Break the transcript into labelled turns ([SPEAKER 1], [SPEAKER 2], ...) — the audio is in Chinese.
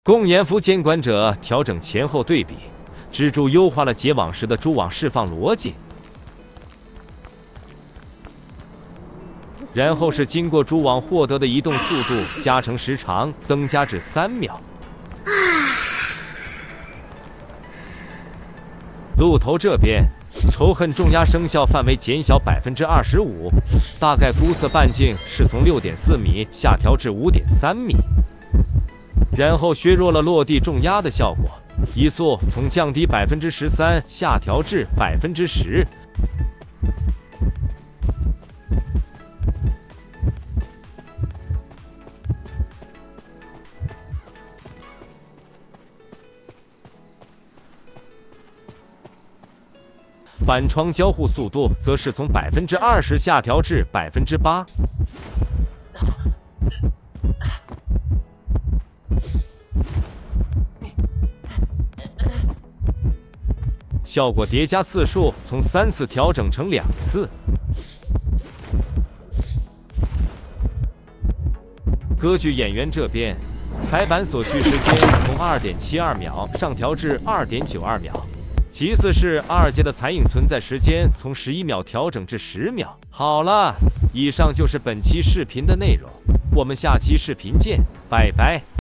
[SPEAKER 1] 共研服监管者调整前后对比，蜘蛛优化了结网时的蛛网释放逻辑。然后是经过蛛网获得的移动速度加成时长增加至3秒。鹿头这边，仇恨重压生效范围减小25%，大概估测半径是从6.4米下调至5.3米。然后削弱了落地重压的效果，移速从降低13%下调至10%。板窗交互速度则是从20%下调至8%。效果叠加次数从3次调整成2次。歌剧演员这边，踩板所需时间从2.72秒上调至2.92秒。其次是2阶的残影存在时间从11秒调整至10秒。好了，以上就是本期视频的内容，我们下期视频见，拜拜。